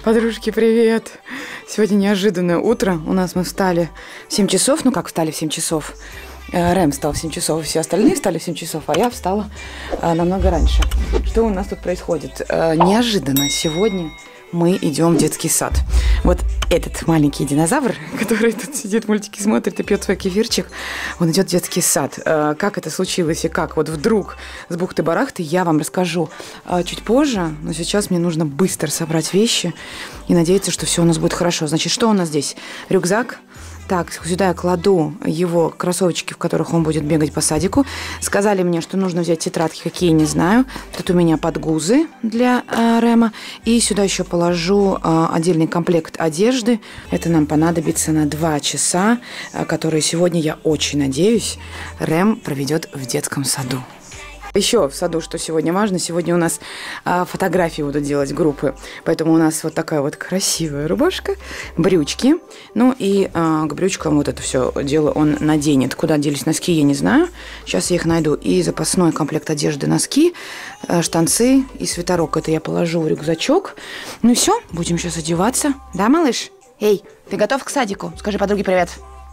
Подружки, привет! Сегодня неожиданное утро. У нас мы встали в 7 часов. Ну как встали в 7 часов? Рэм встал в 7 часов, все остальные встали в 7 часов, а я встала намного раньше. Что у нас тут происходит? Неожиданно сегодня мы идем в детский сад. Вот этот маленький динозавр, который тут сидит, мультики смотрит и пьет свой кефирчик, он идет в детский сад. Как это случилось и как вот вдруг с бухты-барахты, я вам расскажу чуть позже, но сейчас мне нужно быстро собрать вещи и надеяться, что все у нас будет хорошо. Значит, что у нас здесь? Рюкзак. Так, сюда я кладу его кроссовочки, в которых он будет бегать по садику. Сказали мне, что нужно взять тетрадки, какие, не знаю. Тут у меня подгузы для Рэма. И сюда еще положу отдельный комплект одежды. Это нам понадобится на 2 часа, которые сегодня, я очень надеюсь, Рэм проведет в детском саду. Еще в саду, что сегодня важно, сегодня у нас фотографии будут делать группы, поэтому у нас вот такая вот красивая рубашка, брючки, ну и к брючкам вот это все дело он наденет. Куда делись носки, я не знаю, сейчас я их найду. И запасной комплект одежды, носки, штанцы и свитерок, это я положу в рюкзачок. Ну и все, будем сейчас одеваться, да, малыш? Эй, ты готов к садику? Скажи подруге привет.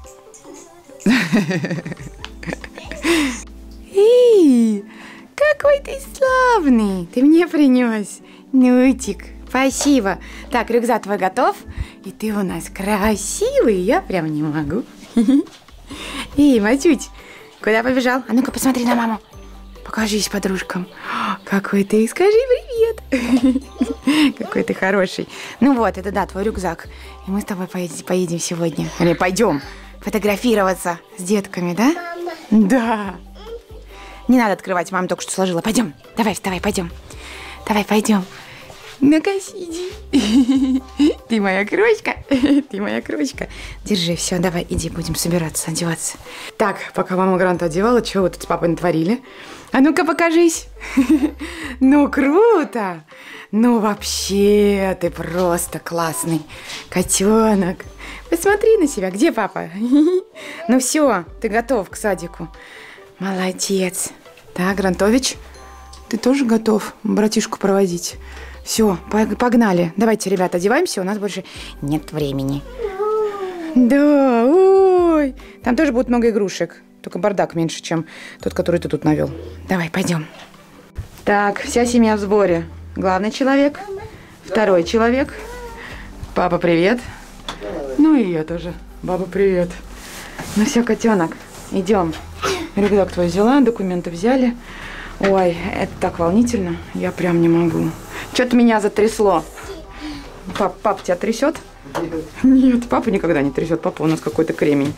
Эй! Какой ты славный! Ты мне принес. Нутик, спасибо. Так, рюкзак твой готов? И ты у нас красивый, я прям не могу. Эй, Матють, куда побежал? А ну-ка, посмотри на маму. Покажись подружкам. Какой ты, скажи привет. Какой ты хороший. Ну вот, это да, твой рюкзак. И мы с тобой поедем сегодня. Или пойдем фотографироваться с детками, да? Да. Не надо открывать, мама только что сложила. Пойдем, давай, вставай, пойдем. Давай, пойдем. Ну-ка, сиди. Ты моя крошка, ты моя крошка. Держи, все, давай, иди, будем собираться, одеваться. Так, пока мама Гранта одевала, что вы тут с папой натворили? А ну-ка, покажись. Ну, круто. Ну, вообще, ты просто классный котенок. Посмотри на себя, где папа? Ну все, ты готов к садику. Молодец. Так, Грантович, ты тоже готов братишку проводить? Все, погнали. Давайте, ребята, одеваемся, у нас больше нет времени. Да, ой. Там тоже будет много игрушек, только бардак меньше, чем тот, который ты тут навел. Давай, пойдем. Так, вся семья в сборе. Главный человек, второй человек. Папа, привет. Ну и я тоже. Баба, привет. Ну все, котенок, идем. Рюкзак твой взяла, документы взяли. Ой, это так волнительно, я прям не могу. Что-то меня затрясло. Пап, тебя трясет? Нет, папа никогда не трясет. Папа у нас какой-то кремень.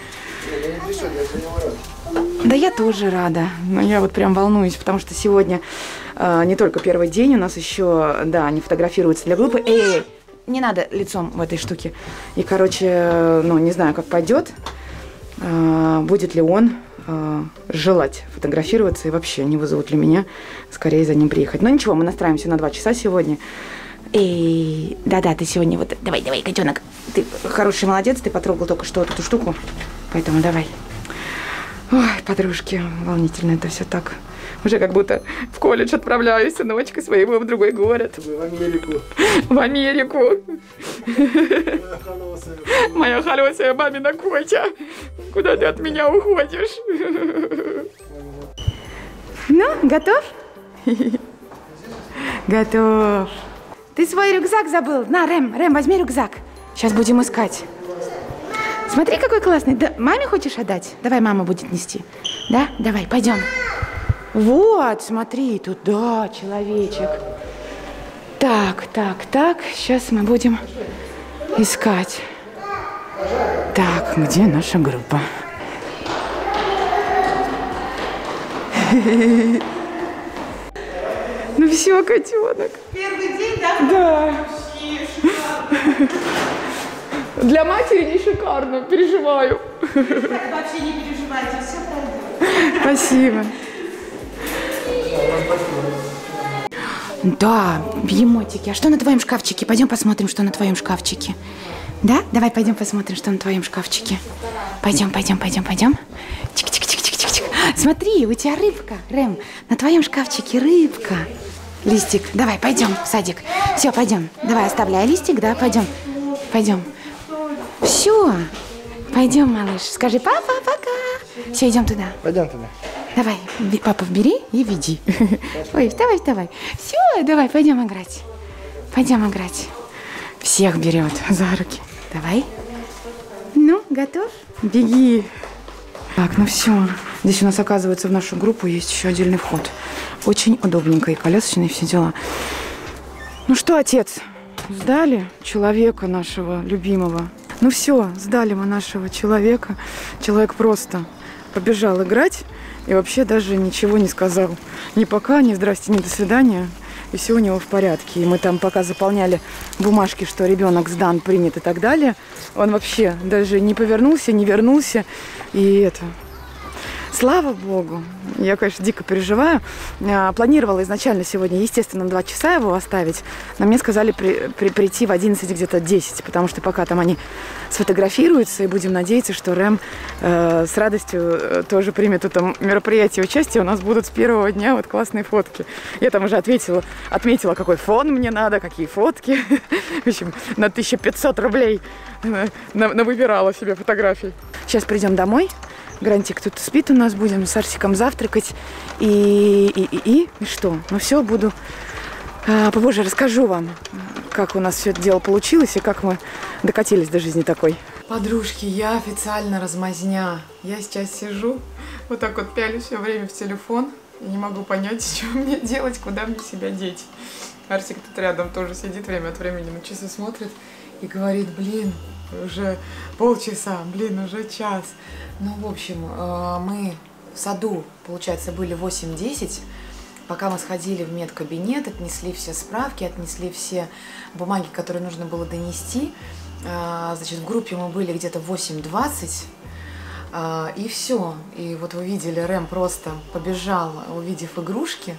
Да я тоже рада. Но я вот прям волнуюсь, потому что сегодня не только первый день, у нас еще, да, они фотографируются для группы. Эй, не надо лицом в этой штуке. И, короче, ну, не знаю, как пойдет. Будет ли он желать фотографироваться и вообще не вызовут ли меня скорее за ним приехать. Но ничего, мы настраиваемся на 2 часа сегодня. И да-да, ты сегодня вот... Давай, котенок. Ты хороший молодец, ты потрогал только что вот эту штуку. Поэтому давай. Ой, подружки, волнительно это все так. Уже как будто в колледж отправляюсь сыночкой своего в другой город. В Америку. В Америку. Моя хорошая мамина Котя. Куда ты от меня уходишь? Ну, готов? Готов. Ты свой рюкзак забыл. На, Рэм, возьми рюкзак. Сейчас будем искать. Смотри, какой классный. Да, маме хочешь отдать? Давай, мама будет нести. Да? Давай, пойдем. Вот, смотри, тут, да, человечек. Так. Сейчас мы будем искать. Так, где наша группа? Ну все, котенок. Первый день, да? Да. Для матери не шикарно, переживаю. Вообще не переживайте, все пройдет. Спасибо. Да, емотики. А что на твоем шкафчике? Пойдем посмотрим, что на твоем шкафчике. Да? Давай пойдем посмотрим, что на твоем шкафчике. Пойдем. Чик-чик-чик-чик-чик. Смотри, у тебя рыбка, Рэм. На твоем шкафчике рыбка. Листик, давай, пойдем в садик. Все, пойдем. Давай, оставляй листик, да, пойдем. Пойдем. Все. Пойдем, малыш. Скажи, папа, пока. Все, идем туда. Пойдем туда. Давай, папу бери и веди. Ой, вставай, вставай. Все, давай, пойдем играть. Пойдем играть. Всех берет за руки. Давай. Ну, готов? Беги. Так, ну все. Здесь у нас, оказывается, в нашу группу есть еще отдельный вход. Очень удобненько, и колясочные, и все дела. Ну что, отец, сдали человека нашего любимого? Ну все, сдали мы нашего человека. Человек просто побежал играть и вообще даже ничего не сказал. Ни пока, ни здрасте, ни до свидания. И все у него в порядке. И мы там пока заполняли бумажки, что ребенок сдан, принят и так далее. Он вообще даже не повернулся, не вернулся. И это... Слава Богу. Я, конечно, дико переживаю. Планировала изначально сегодня, естественно, на 2 часа его оставить. Но мне сказали прийти в 11, где-то 10. Потому что пока там они сфотографируются. И будем надеяться, что Рэм с радостью тоже примет в этом мероприятии участие. У нас будут с первого дня вот классные фотки. Я там уже отметила, какой фон мне надо, какие фотки. В общем, на 1500 рублей навыбирала себе фотографий. Сейчас придем домой. Грантик тут спит у нас, будем с Арсиком завтракать. И что? Ну все, буду попозже расскажу вам, как у нас все это дело получилось и как мы докатились до жизни такой. Подружки, я официально размазня. Я сейчас сижу, вот так вот пялюсь все время в телефон. И не могу понять, что мне делать, куда мне себя деть. Арсик тут рядом тоже сидит, время от времени на часы смотрит и говорит, блин, уже полчаса, блин, уже час. Ну, в общем, мы в саду, получается, были 8-10. Пока мы сходили в медкабинет, отнесли все справки, отнесли все бумаги, которые нужно было донести. Значит, в группе мы были где-то 8:20. И все. И вот вы видели, Рэм просто побежал, увидев игрушки.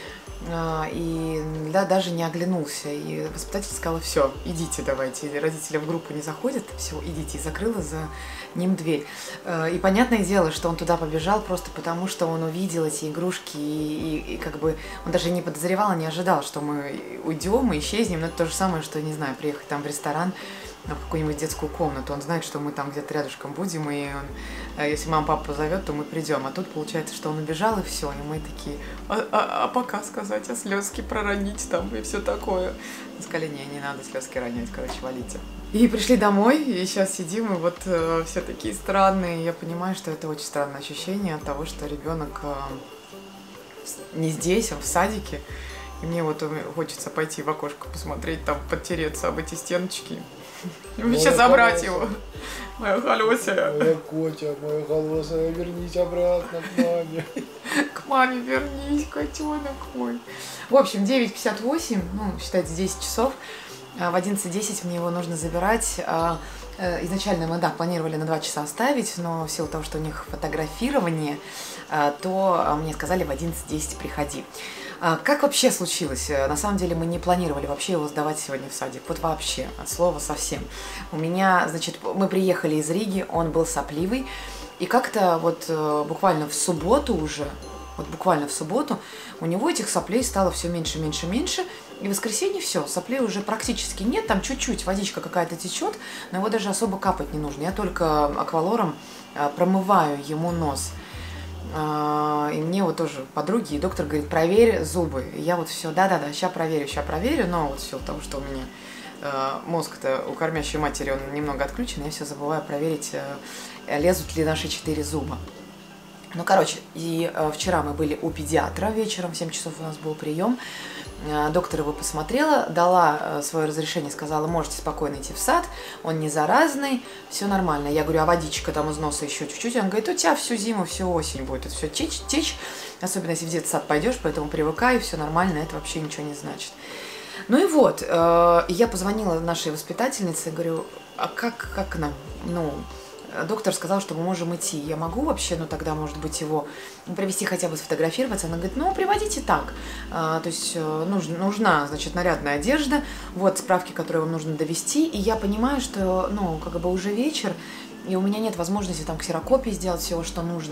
И да, даже не оглянулся. И воспитатель сказала, все, идите давайте. Родители в группу не заходят, все, идите. И закрыла за ним дверь. И понятное дело, что он туда побежал просто потому, что он увидел эти игрушки. И как бы он даже не подозревал, не ожидал, что мы уйдем и исчезнем. Но это то же самое, что, не знаю, приехать там в ресторан, в какую-нибудь детскую комнату. Он знает, что мы там где-то рядышком будем, и он, если мама, папа позовет, то мы придем. А тут получается, что он убежал, и все. И мы такие, а пока сказать, а слезки проронить там, и все такое. Мы сказали, не надо слезки ронять, короче, валите. И пришли домой, и сейчас сидим, и вот все такие странные. Я понимаю, что это очень странное ощущение от того, что ребенок не здесь, он в садике. И мне вот хочется пойти в окошко посмотреть, там, подтереться об эти стеночки. Вообще забрать его. Моя холосая. Моя котя, моя холосая, вернись обратно к маме. К маме вернись, котенок мой. В общем, 9:58, ну, считайте, 10 часов. В 11:10 мне его нужно забирать. Изначально мы, да, планировали на 2 часа оставить, но в силу того, что у них фотографирование, то мне сказали, в 11:10 приходи. Как вообще случилось? На самом деле мы не планировали вообще его сдавать сегодня в садик. Вот вообще, от слова совсем. У меня, значит, мы приехали из Риги, он был сопливый. И как-то вот буквально в субботу уже, у него этих соплей стало все меньше, меньше, меньше. И в воскресенье все, соплей уже практически нет, там чуть-чуть водичка какая-то течет, но его даже особо капать не нужно. Я только аквалором промываю ему нос. И мне вот тоже подруги, и доктор говорит, проверь зубы. И я вот все, да, сейчас проверю, но вот все того, что у меня мозг-то у кормящей матери, он немного отключен, я все забываю проверить, лезут ли наши 4 зуба. Ну, короче, и вчера мы были у педиатра вечером, в 7 часов у нас был прием. Доктор его посмотрела, дала свое разрешение, сказала, можете спокойно идти в сад, он не заразный, все нормально. Я говорю, а водичка там из носа еще чуть-чуть? Он говорит, у тебя всю зиму, всю осень будет это все течь, особенно если в детсад пойдешь, поэтому привыкай, все нормально, это вообще ничего не значит. Ну и вот, я позвонила нашей воспитательнице, говорю, а как нам, доктор сказал, что мы можем идти. Я могу вообще, тогда, может быть, его привезти хотя бы сфотографироваться? Она говорит, приводите так. То есть нужна, значит, нарядная одежда, вот справки, которые вам нужно довести. И я понимаю, что, как бы уже вечер, и у меня нет возможности там ксерокопии сделать всего, что нужно.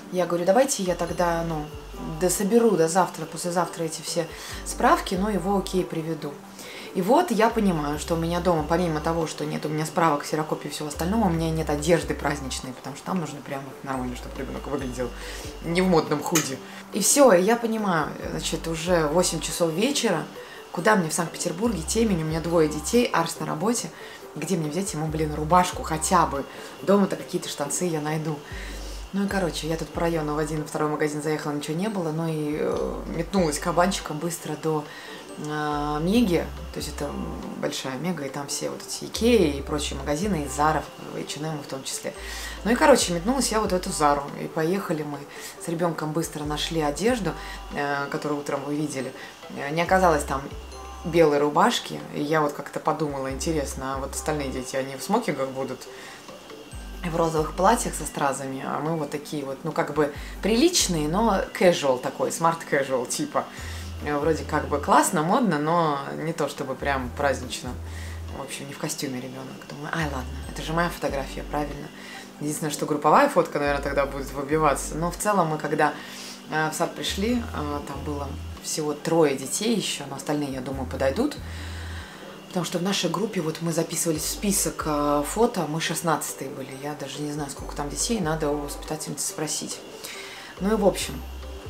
Я говорю, давайте я тогда, ну, дособеру до завтра, послезавтра эти все справки, но его окей приведу. И вот я понимаю, что у меня дома, помимо того, что нет у меня справок, ксерокопий и всего остального, у меня нет одежды праздничной, потому что там нужно прямо нормально, чтобы ребенок выглядел не в модном худи. И все, и я понимаю, значит, уже 8 часов вечера, куда мне в Санкт-Петербурге, темень, у меня 2 детей, Арс на работе, где мне взять ему, блин, рубашку хотя бы, дома-то какие-то штанцы я найду. Ну и, короче, я тут по району в один, второй магазин заехала, ничего не было, но и метнулась кабанчиком быстро до Меги, то есть это большая Мега, и там все вот эти Икеи и прочие магазины, и Зара, и H&M в том числе. Ну и, короче, метнулась я вот в эту Зару, и поехали мы с ребенком быстро нашли одежду, которую утром вы видели. Не оказалось там белой рубашки, и я вот как-то подумала, интересно, а вот остальные дети, они в смокингах будут, в розовых платьях со стразами, а мы вот такие вот, ну как бы приличные, но casual такой, smart casual типа. Вроде как бы классно, модно, но не то чтобы прям празднично. В общем, не в костюме ребенок. Думаю, ай, ладно, это же моя фотография, правильно. Единственное, что групповая фотка, наверное, тогда будет выбиваться. Но в целом мы, когда в сад пришли, там было всего 3 детей еще, но остальные, я думаю, подойдут. Потому что в нашей группе, вот мы записывались в список фото, мы 16-е были. Я даже не знаю, сколько там детей, надо у воспитательницы спросить. Ну и в общем...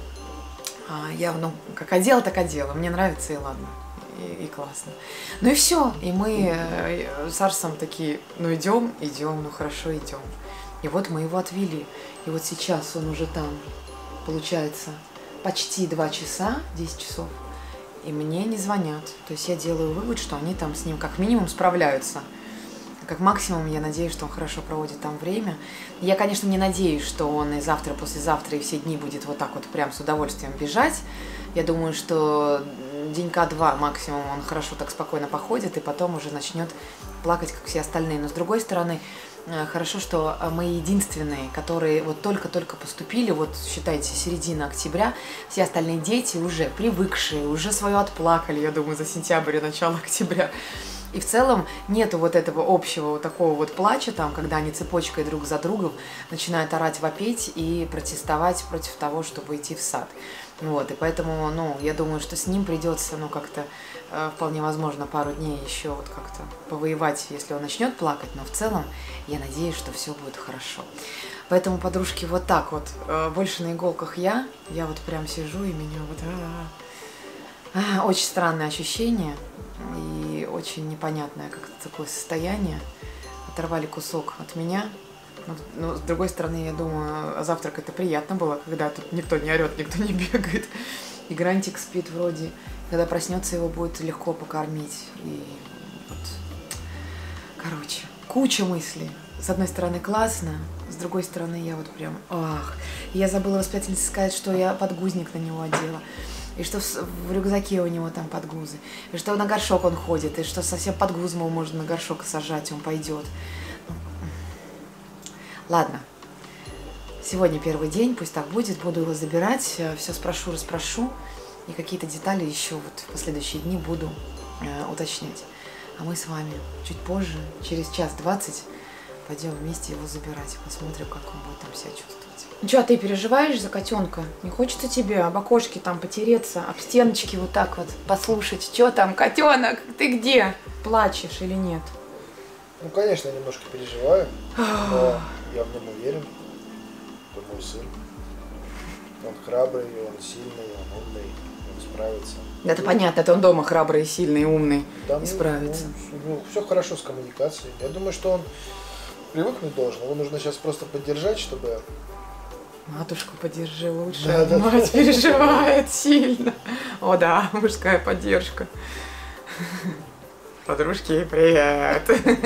Я, ну, как одела, так одела. Мне нравится, и ладно. И классно. Ну и все. И мы с Арсом такие, ну идем, ну хорошо, идем. И вот мы его отвели. И вот сейчас он уже там, получается, почти 2 часа, 10 часов. И мне не звонят. То есть я делаю вывод, что они там с ним как минимум справляются. Как максимум, я надеюсь, что он хорошо проводит там время. Я, конечно, не надеюсь, что он и завтра, послезавтра, и все дни будет вот так вот прям с удовольствием бежать. Я думаю, что денька 2 максимум он хорошо так спокойно походит, и потом уже начнет плакать, как все остальные. Но с другой стороны, хорошо, что мы единственные, которые вот только-только поступили, вот считайте, середина октября, все остальные дети уже привыкшие, уже свое отплакали, я думаю, за сентябрь и начало октября. И в целом нету вот этого общего вот такого вот плача, там, когда они цепочкой друг за другом начинают орать, вопить и протестовать против того, чтобы идти в сад. Вот, и поэтому, ну, я думаю, что с ним придется, ну, как-то, вполне возможно, пару дней еще вот как-то повоевать, если он начнет плакать, но в целом я надеюсь, что все будет хорошо. Поэтому, подружки, вот так вот, больше на иголках я вот прям сижу, и меня вот... Очень странное ощущение и очень непонятное как-то такое состояние. Оторвали кусок от меня. Но с другой стороны, я думаю, завтрак это приятно было, когда тут никто не орет, никто не бегает. И Грантик спит вроде. Когда проснется, его будет легко покормить. И вот, короче, куча мыслей. С одной стороны классно, с другой стороны я вот прям, ах. Я забыла воспитательнице сказать, что я подгузник на него одела. И что в рюкзаке у него там подгузы, и что на горшок он ходит, и что совсем подгуз, мол, можно на горшок сажать, он пойдет. Ладно, сегодня первый день, пусть так будет, буду его забирать, все спрошу, расспрошу, и какие-то детали еще вот в последующие дни буду уточнять. А мы с вами чуть позже, через 1:20, пойдем вместе его забирать, посмотрим, как он будет там себя чувствовать. Ну что, а ты переживаешь за котенка? Не хочется тебе об окошки там потереться, об стеночки вот так вот послушать, что там, котенок, ты где? Плачешь или нет? Ну, конечно, я немножко переживаю, но я в нем уверен. Это мой сын. Он храбрый, он сильный, он умный, он справится. Это понятно, это он дома храбрый, сильный, умный Там, и справится. Ну, все хорошо с коммуникацией. Я думаю, что он привыкнуть должен. Его нужно сейчас просто поддержать, чтобы... Матушку поддержи лучше, Да, мать переживает сильно. О да, мужская поддержка. Подружки, привет.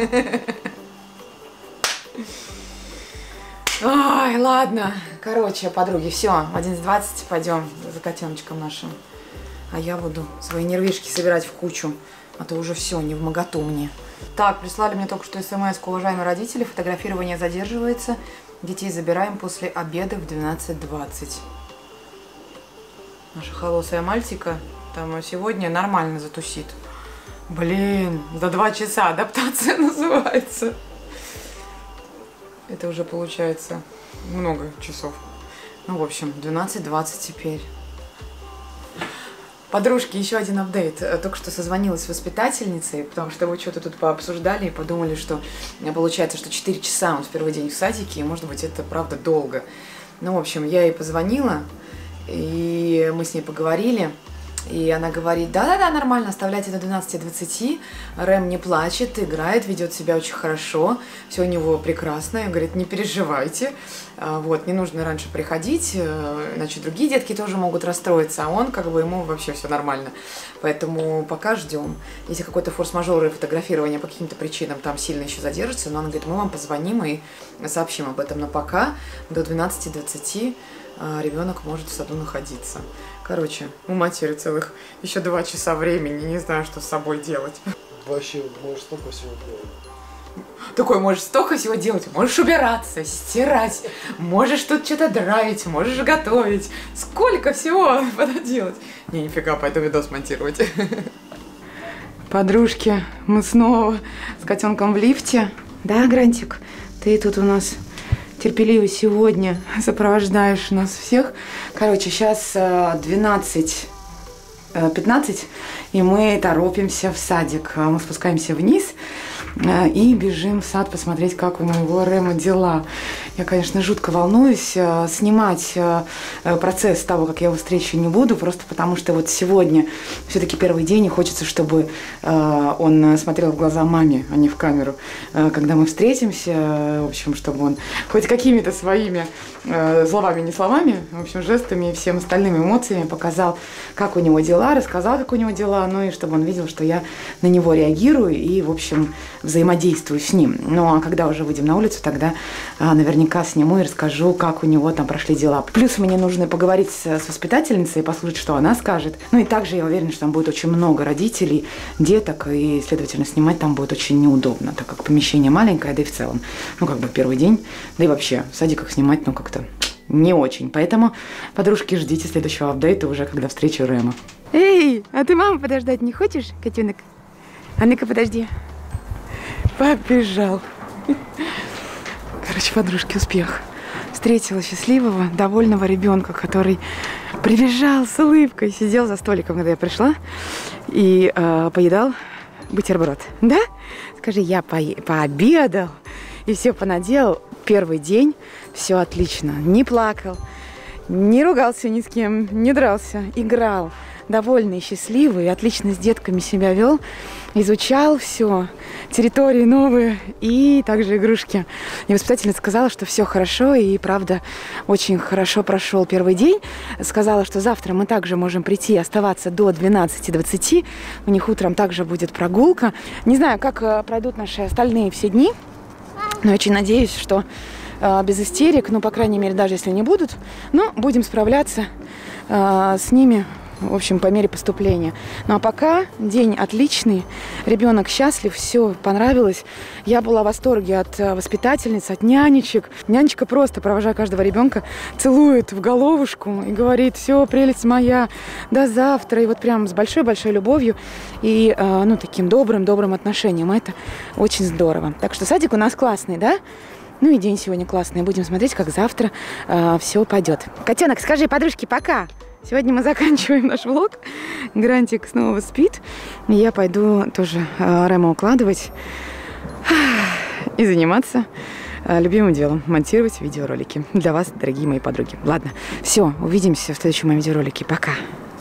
Ой, ладно. Короче, подруги, все, в 11:20 пойдем за котеночком нашим. А я буду свои нервишки собирать в кучу, а то уже все, не вмоготу мне. Так, прислали мне только что смс-ку, уважаемые родители, фотографирование задерживается. Детей забираем после обеда в 12:20. Наша холосая мальтика там сегодня нормально затусит. Блин, за 2 часа адаптация называется. Это уже получается много часов. Ну, в общем, 12:20 теперь. Подружки, еще один апдейт. Только что созвонилась с воспитательницей, потому что мы что-то тут пообсуждали и подумали, что получается, что 4 часа он в первый день в садике, и, может быть, это правда долго. Ну, в общем, я ей позвонила, и мы с ней поговорили. И она говорит, да-да-да, нормально, оставляйте до 12:20, Рэм не плачет, играет, ведет себя очень хорошо, все у него прекрасно. И говорит, не переживайте, вот, не нужно раньше приходить, иначе другие детки тоже могут расстроиться, а он, как бы, ему вообще все нормально. Поэтому пока ждем. Если какой-то форс-мажор и фотографирование по каким-то причинам там сильно еще задержится, но она говорит, мы вам позвоним и сообщим об этом. Но пока до 12:20 ребенок может в саду находиться. Короче, у матери целых еще 2 часа времени, не знаю, что с собой делать. Вообще, можешь столько всего делать. Такой, можешь столько всего делать, можешь убираться, стирать, можешь тут что-то драить, можешь готовить. Сколько всего надо делать. Не, нифига, пойду видос монтировать. Подружки, мы снова с котенком в лифте. Да, Грантик, ты тут у нас терпеливо сегодня сопровождаешь нас всех. Короче, сейчас 12:15, и мы торопимся в садик. Мы спускаемся вниз и бежим в сад посмотреть, как у моего Рэма дела. Я, конечно, жутко волнуюсь. Снимать процесс того, как я его встречу, не буду, просто потому что вот сегодня все-таки первый день, и хочется, чтобы он смотрел в глаза маме, а не в камеру, когда мы встретимся. В общем, чтобы он хоть какими-то своими словами, не словами, в общем, жестами и всем остальными эмоциями показал, как у него дела, рассказал, как у него дела, ну и чтобы он видел, что я на него реагирую и, в общем, взаимодействую с ним. Ну, а когда уже выйдем на улицу, тогда наверняка сниму и расскажу, как у него там прошли дела. Плюс мне нужно поговорить с воспитательницей и послушать, что она скажет. Ну и также я уверена, что там будет очень много родителей, деток, и, следовательно, снимать там будет очень неудобно, так как помещение маленькое, да и в целом, ну, как бы первый день, да и вообще в садиках снимать, ну, как-то не очень. Поэтому, подружки, ждите следующего апдейта уже, когда встречу Рэма. Эй, а ты маму подождать не хочешь, котенок? А ну-ка, подожди. Побежал. Короче, подружки, успех. Встретила счастливого, довольного ребенка, который прибежал с улыбкой, сидел за столиком, когда я пришла, и поедал бутерброд. Да? Скажи, я пообедал и все понаделал. Первый день, все отлично. Не плакал, не ругался ни с кем, не дрался, играл. Довольный, счастливый, отлично с детками себя вел, изучал все, территории новые и также игрушки. И воспитательница сказала, что все хорошо, и правда очень хорошо прошел первый день. Сказала, что завтра мы также можем прийти и оставаться до 12:20. У них утром также будет прогулка. Не знаю, как пройдут наши остальные все дни, но очень надеюсь, что без истерик, ну, по крайней мере, даже если не будут, но будем справляться с ними, в общем, по мере поступления. Ну а пока день отличный, ребенок счастлив, все понравилось. Я была в восторге от воспитательниц, от нянечек. Нянечка просто, провожая каждого ребенка, целует в головушку и говорит: все, прелесть моя, до завтра. И вот прям с большой-большой любовью и, ну, таким добрым отношением. Это очень здорово. Так что садик у нас классный, да? Ну и день сегодня классный. Будем смотреть, как завтра все пойдет. Котенок, скажи подружке пока. Сегодня мы заканчиваем наш влог. Грантик снова спит. Я пойду тоже Рэма укладывать и заниматься любимым делом. Монтировать видеоролики для вас, дорогие мои подруги. Ладно, все, увидимся в следующем моем видеоролике. Пока.